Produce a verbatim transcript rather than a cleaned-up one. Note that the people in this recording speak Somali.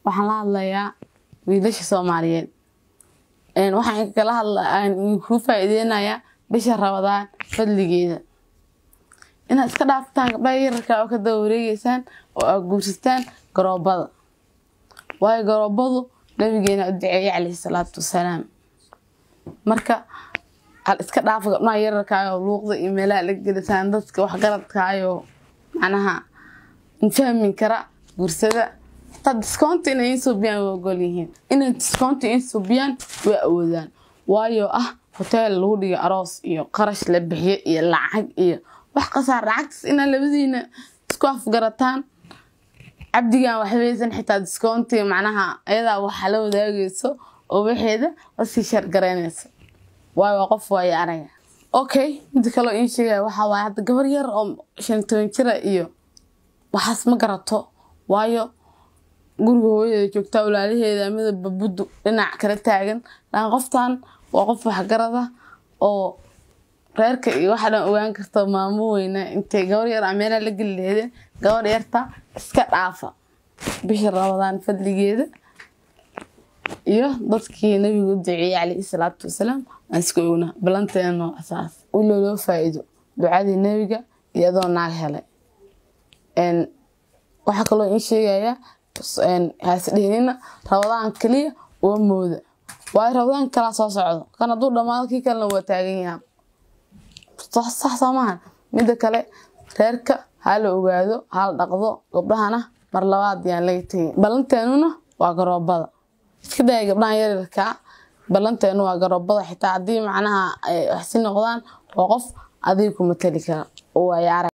waxaan la hadlayaa wiilasha Soomaaliyeed een waxaan kala hadlaan in ku faa'iideynaya bisha Ramadaan fadligeeda ina iska dhaaftaan gabdhaha yarka oo ka dawreeysan oo aad guursataan garoobada way garoobadu nabigeena u duceeyay Alayhi salaatu wasalaam marka hal iska dhaaf gabdhaha yarka oo luuqda email la gelisan dadka wax garadka ayo anaha infahmin kara guursada tad discount inay suubiyaan oo golyihiin inay discount in suubiyaan way awoodaan waayo ah hotel lagu dhigo aroos iyo qarash la bixiyo iyo lacag iyo wax qasaar lacagtas in labadiina isku afgarataan abdigan wax weeysan xitaa discount macnaha ayada waxa la wadaagayso oo waxeeda wasi shar gareynayso waayo qof way araya okay mid kale in sheegay waxa waa hadda gabar yar oo shan iyo toban jir iyo waxas ma garato waayo guriga hooyada joogta walaalaheeda midba buddu dhinac kala taagan laan qoftan waa qof wax garada oo reerka iyo waxa dhan ogaan karto maamo weyna intee gabar yar ameena la galeeyay gabar yarta iska dhaafa bisha Ramadaan fadligeeda iyo dadkii nabiga u duceeyay Alayhi salaatu wasalaam asku oona balanteeno asaas u loo faa'iido ducadii nabiga iyadoo naag helay en waxa kale oo in sheegaya en haasdheena Ramadaan kaliya oo mooda way Ramadaan kala soo socdo kana duu dhamaadkii kala waa taagan yahay صح صح سامحان ميدا كله reerka hal ogaado hal dhaqdo gabdhahana mar labaad yaan leeytay balanteenu waa garoobada iska day gabdhaha yarka balanteenu waa garoobada xitaa hadii macnaha ay wax si noqdaan oo qof adiga kuma tali kara oo ay